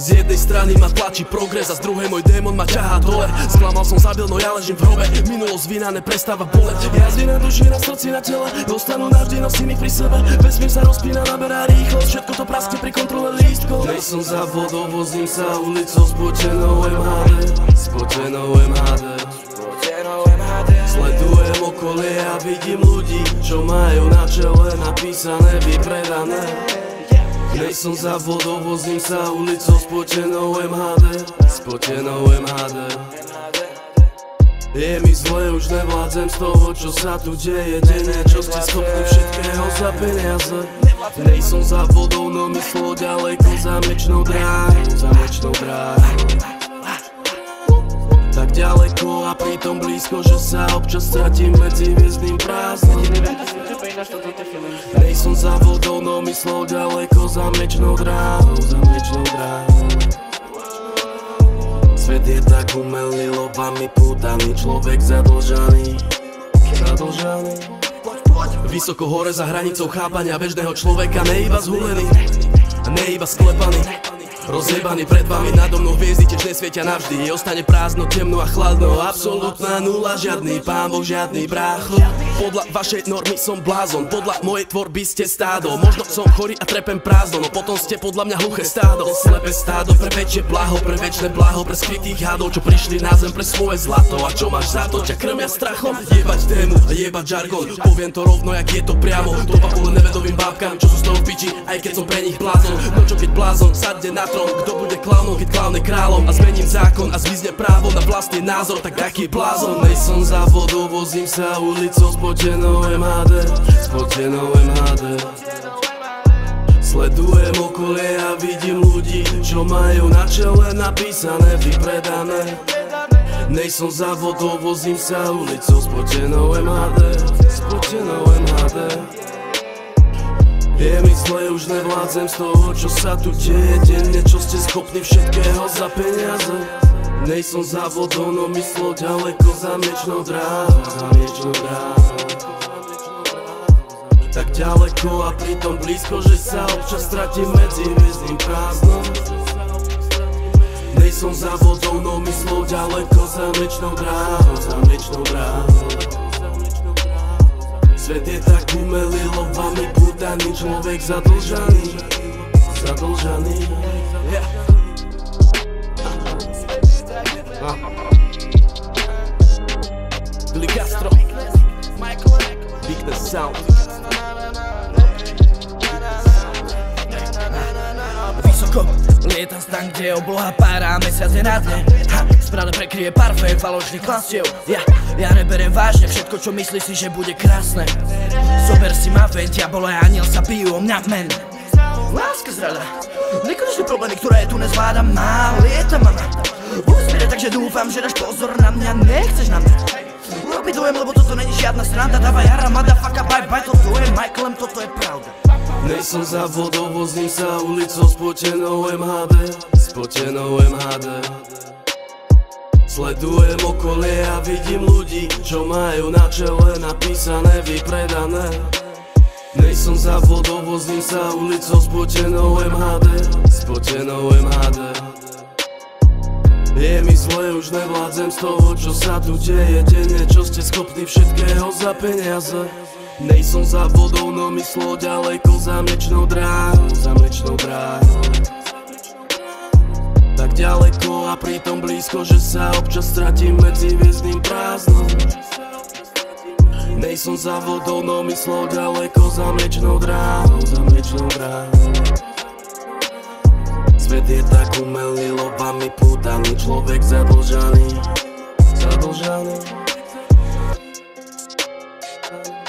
Z jednej strany ma tlačí progres a z druhej môj démon ma ťahá dole. Sklamal som, zabil, no ja ležím v hrobe. Minulosť vinané prestáva boleť. Jazdy na duši, na srdci, na tele. Dostanú navždy, nosím ich pri sebe. Vesmír sa rozpína, naberá rýchlosť. Všetko to praskne pri kontrole lístkov. Nejsom za vodou, vozím sa ulicou. Spotenou MHD, spotenou MHD. Sledujem okolie a vidím ľudí, čo majú na čele napísané vypredané. Nejsom za vodou, vozím sa ulicou. Spotenou MHD, spotenou MHD. Je mi zle, už nevládzem z toho, čo sa tu deje denne. Čo ste schopní všetkého za peniaze. Nejsom za vodou, no myslo ďaleko za mliečnou dráhou, za mliečnou dráhou. Tak ďaleko a pritom blízko, že sa občas stratím medzi hviezdnym prázdnom. Nejsom za vodou, no myslou ďaleko za mliečnou dráhou, za mliečnou dráhou. Svet je tak umelý, lobami pútaný, človek zadlžaný, zadlžaný. Vysoko hore za hranicou chápania bežného človeka, ne iba zhulený, ne iba sklepaný. Rozjebaný pred vami, nado mnou hviezdy tiež nesvietia navždy. Ostane prázdno, temno a chladno, absolútna nula, žiadny pán Boh, žiadny brácho. Podľa vašej normy som blázon, podľa mojej tvorby ste stádo. Možno som chorý a trepem prázdno, no potom ste podľa mňa hluché stádo. Slepé stádo pre väčšie blaho, pre väčšie blaho, pre skrytých hadov, čo prišli na zem pre svoje zlato. A čo máš za to, ťa krmia strachom? Jebať tému, jebať žargon, poviem to rovno, jak je to priamo. To papule nevedovým bábkam, čo sú z toho v piči, aj keď som pre nich blázon. No čo keď blázon sadne na trón, kto bude klaunom, keď klaun je kráľom. A zmením zákon a zvizne právo na vlastný názor, tak aký blázon. Nejsom za vodou, vozím sa ulicou. Spotenou MHD, spotenou MHD. Sledujem okolie a vidím ľudí, čo majú na čele napísané vypredané. Nejsom za vodou, vozím sa ulicou. Spotenou MHD, spotenou MHD. Je mi zle, už nevládzem z toho, čo sa tu deje denne. Čo ste schopní všetkého za peniaze. Nejsom za vodou, no myslo ďaleko za mliečnou dráhou, za mliečnou dráhou. Tak ďaleko a pritom blízko, že sa občas stratím medzi hviezdnym prázdnom. Nejsom za vodou, no myslo ďaleko za mliečnou dráhou, za mliečnou dráhou. Svet je tak umelý, lobami pútaný, človek zadlžaný, zadlžaný. Billy Castro, Big Sound. Vysoko lietam tam, kde je obloha pára a mesiac je na dne. Správne prekryje parfém falošných klastiev. Ja neberiem vážne všetko, čo myslí si, že bude krásne. Zober si ma ven, diabol a aniel sa bijú o mňa, men. Láska zrada, nekonečné problémy, ktoré tu nezvládam, má lieta mama v úsmire, takže dúfam, že dáš pozor na mňa, nechceš na mňa urobiť dojem, lebo toto není žiadna sranda. Dávaj jara, motherfucker, bye bye, toto je Michaelem, toto je pravda. Nejsom za vodou, vozím sa ulicou. Spotenou MHD, spotenou MHD. Sledujem okolie a vidím ľudí, čo majú na čele napísané vypredané. Nejsom za vodou, vozím sa ulicou. Spotenou MHD, spotenou MHD. Je mi zle, už nevládzem z toho, čo sa tu deje denne. Čo ste schopní všetkého za peniaze. Nejsom za vodou, no myslo ďaleko za mliečnou dráhou, za mliečnou dráhou. Tak ďaleko a pritom blízko, že sa občas stratím medzi hviezdnym prázdnom. Nejsom za vodou, no myslo ďaleko za mliečnou dráhou, za mliečnou dráhou. Svet je tak umelý, lobami pútaný, človek zadlžaný, zadlžaný.